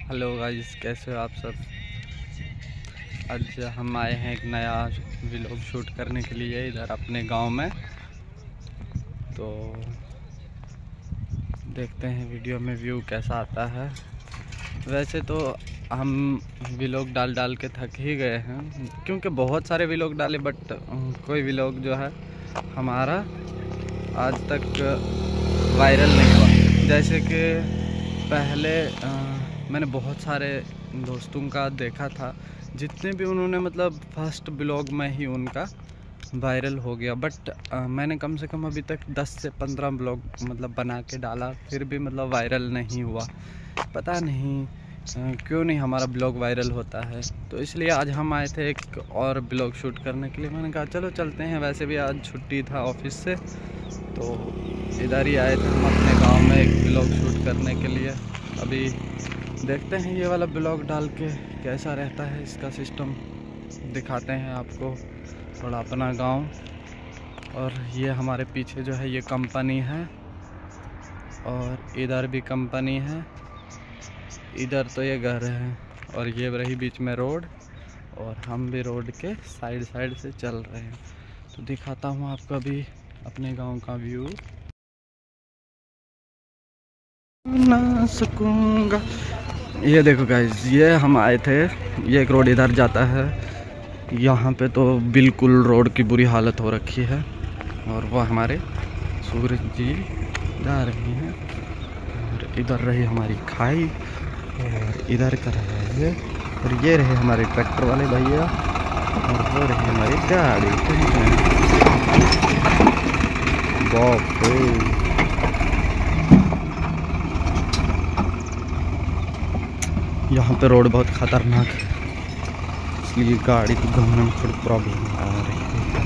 Hello guys, कैसे हो आप सब। आज हम आए हैं एक नया व्लॉग शूट करने के लिए इधर अपने गांव में। तो देखते हैं वीडियो में व्यू कैसा आता है। वैसे तो हम व्लॉग डाल के थक ही गए हैं, क्योंकि बहुत सारे व्लॉग डाले, बट कोई व्लॉग जो है हमारा आज तक वायरल नहीं हुआ। जैसे कि पहले मैंने बहुत सारे दोस्तों का देखा था, जितने भी उन्होंने मतलब फर्स्ट ब्लॉग में ही उनका वायरल हो गया। बट मैंने कम से कम अभी तक 10 से 15 ब्लॉग मतलब बना के डाला, फिर भी मतलब वायरल नहीं हुआ। पता नहीं क्यों नहीं हमारा ब्लॉग वायरल होता है। तो इसलिए आज हम आए थे एक और ब्लॉग शूट करने के लिए। मैंने कहा चलो चलते हैं, वैसे भी आज छुट्टी था ऑफिस से, तो इधर ही आए थे हम अपने गांव में एक ब्लॉग शूट करने के लिए। अभी देखते हैं ये वाला ब्लॉग डाल के कैसा रहता है, इसका सिस्टम दिखाते हैं आपको थोड़ा अपना गांव। और ये हमारे पीछे जो है ये कंपनी है, और इधर भी कंपनी है, इधर तो ये घर है, और ये रही बीच में रोड, और हम भी रोड के साइड से चल रहे हैं। तो दिखाता हूँ आपको अभी अपने गांव का व्यू। ना सकूंगा। ये देखो गाइस, ये हम आए थे, ये एक रोड इधर जाता है। यहाँ पे तो बिल्कुल रोड की बुरी हालत हो रखी है, और वो हमारे सूरज जी जा रहे हैं। और इधर रही हमारी खाई, और इधर का रहा है ये, और ये रहे हमारे ट्रैक्टर वाले भैया, और वो रही हमारी गाड़ी। बाप रे, यहाँ पे रोड बहुत ख़तरनाक है, इसलिए गाड़ी को घूमने में थोड़ी प्रॉब्लम आ रही है।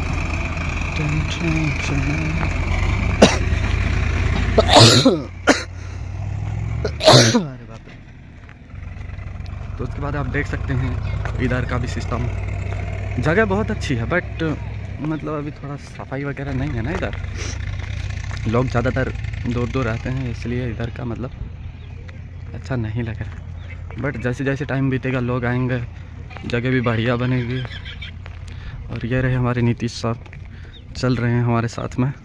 अरे बाप रे। तो उसके बाद आप देख सकते हैं इधर का भी सिस्टम, जगह बहुत अच्छी है, बट मतलब अभी थोड़ा सफाई वगैरह नहीं है ना इधर। लोग ज़्यादातर दूर दूर रहते हैं, इसलिए इधर का मतलब अच्छा नहीं लग रहा है। बट जैसे जैसे टाइम बीतेगा लोग आएंगे, जगह भी बढ़िया बनेगी। और ये रहे हमारे नीतीश साहब, चल रहे हैं हमारे साथ में।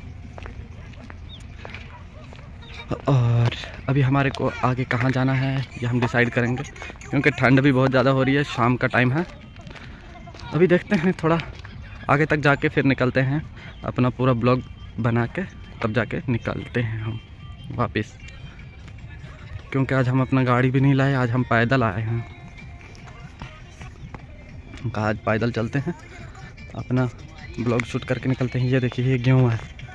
और अभी हमारे को आगे कहाँ जाना है ये हम डिसाइड करेंगे, क्योंकि ठंड भी बहुत ज़्यादा हो रही है, शाम का टाइम है। अभी देखते हैं, थोड़ा आगे तक जाके फिर निकलते हैं, अपना पूरा ब्लॉग बना के तब जाके निकलते हैं हम वापस। क्योंकि आज हम अपना गाड़ी भी नहीं लाए, आज हम पैदल आए हैं। कहा आज पैदल चलते हैं, अपना ब्लॉग शूट करके निकलते हैं। ये देखिए ये गेहूँ है,